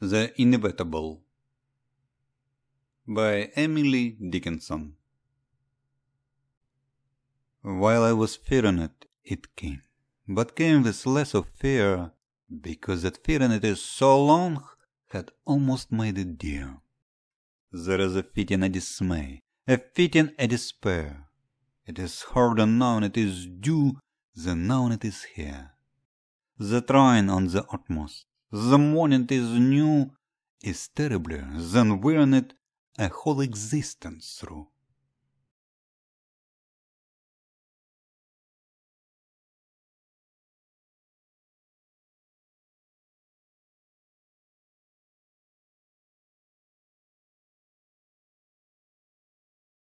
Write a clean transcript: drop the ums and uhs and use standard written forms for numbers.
The Inevitable by Emily Dickinson. While I was fearing it, it came, but came with less of fear, because that fearing it is so long had almost made it dear. There is a feat in a dismay, a feat in a despair. It is heard and known it is due, the known it is here. The trying on the utmost, the morning is new, is terribler than wearing it a whole existence through.